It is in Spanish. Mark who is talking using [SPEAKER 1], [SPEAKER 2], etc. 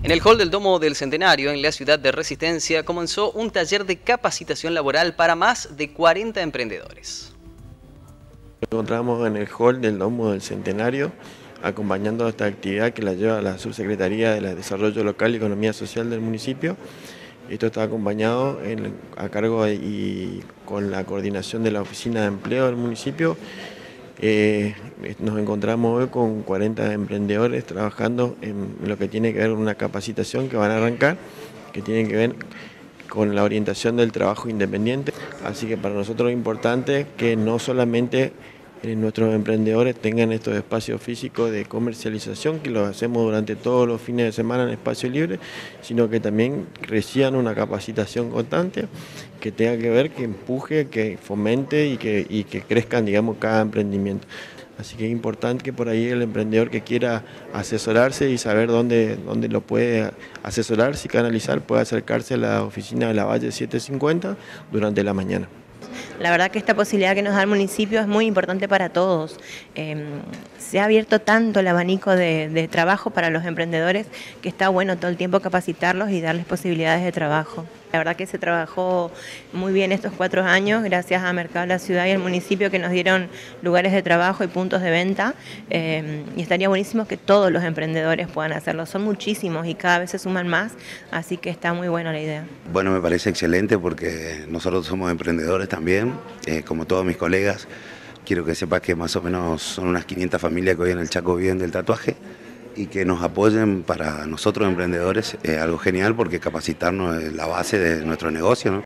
[SPEAKER 1] En el hall del Domo del Centenario, en la ciudad de Resistencia, comenzó un taller de capacitación laboral para más de 40 emprendedores.
[SPEAKER 2] Nos encontramos en el hall del Domo del Centenario, acompañando esta actividad que la lleva la Subsecretaría de Desarrollo Local y Economía Social del municipio. Esto está acompañado a cargo y con la coordinación de la Oficina de Empleo del municipio. Nos encontramos hoy con 40 emprendedores trabajando en lo que tiene que ver con una capacitación que van a arrancar, que tiene que ver con la orientación del trabajo independiente. Así que para nosotros es importante que no solamente nuestros emprendedores tengan estos espacios físicos de comercialización, que los hacemos durante todos los fines de semana en espacio libre, sino que también reciban una capacitación constante que tenga que ver, que empuje, que fomente y que crezcan, digamos, cada emprendimiento. Así que es importante que por ahí el emprendedor que quiera asesorarse y saber dónde lo puede asesorar, y canalizar, puede acercarse a la oficina de la Valle 750 durante la mañana.
[SPEAKER 3] La verdad que esta posibilidad que nos da el municipio es muy importante para todos. Se ha abierto tanto el abanico de trabajo para los emprendedores que está bueno todo el tiempo capacitarlos y darles posibilidades de trabajo. La verdad que se trabajó muy bien estos 4 años gracias a Mercado de la Ciudad y el municipio que nos dieron lugares de trabajo y puntos de venta, y estaría buenísimo que todos los emprendedores puedan hacerlo. Son muchísimos y cada vez se suman más, así que está muy buena la idea.
[SPEAKER 4] Bueno, me parece excelente porque nosotros somos emprendedores también, como todos mis colegas. Quiero que sepas que más o menos son unas 500 familias que hoy en el Chaco viven del tatuaje y que nos apoyen para nosotros emprendedores es algo genial porque capacitarnos es la base de nuestro negocio, ¿no?